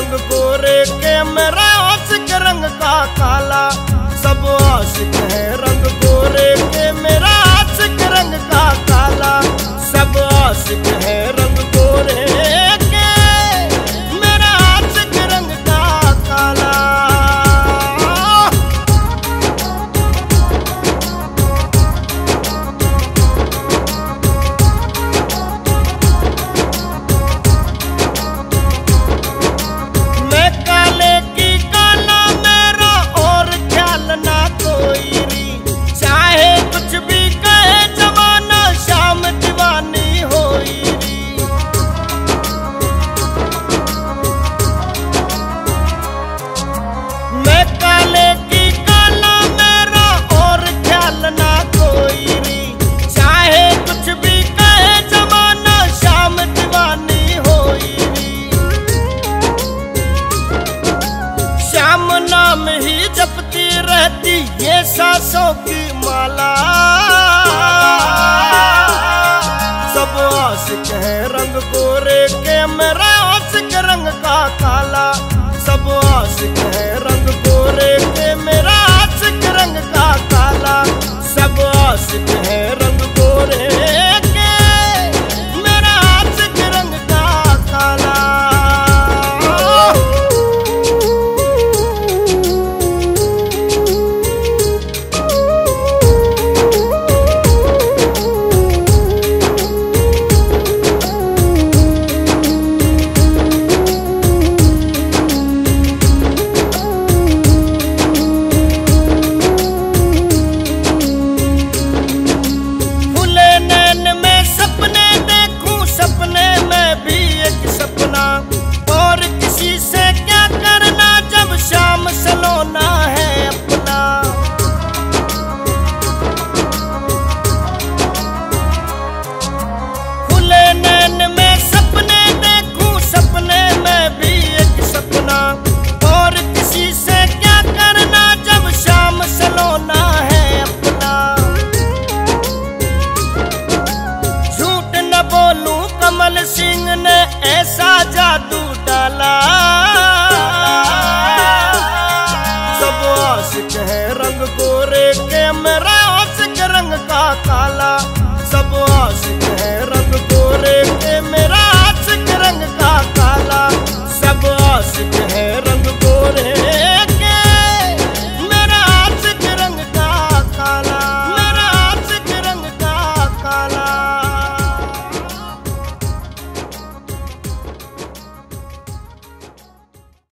रंग गोरे के मेरा आशिक रंग का काला। सब आशिक है रंग गोरे के मेरा आशिक रंग का काला। सब आशिक है रंग गोरे के मेरा आशिक रंग का काला। मैं काले की काला मेरा और ख्याल ना कोई री। चाहे कुछ भी कहे जमाना शाम दीवानी होई री। मैं काले की काला मेरा और ख्याल ना कोई री। चाहे कुछ भी कहे जमाना शाम दीवानी होई री। श्याम नाम ही जपती रहती ये सांसों की माला। सब आशिक है रंग गोरे के मेरा आशिक रंग का काला। सब आशिक है रंग गोरे के मेरा आशिक रंग का काला। सब आशिक है रंग गोरे के मेरा आशिक रंग का काला। फूले नैन में सपने देखूं सपने में भी एक सपना। और किसी से क्या करना जब शाम सलोना है अपना। फूले नैन में सपने देखूं सपने में भी एक सपना। और किसी से क्या करना जब शाम सलोना है अपना। झूठ न बोलूं कमल सिंह ने ऐसा जादू डाला। सब आशिक है रंग गोरे के मेरा आशिक रंग का काला। सब आशिक है रंग गोरे के मेरा आशिक रंग का काला। सब आशिक है रंग गोरे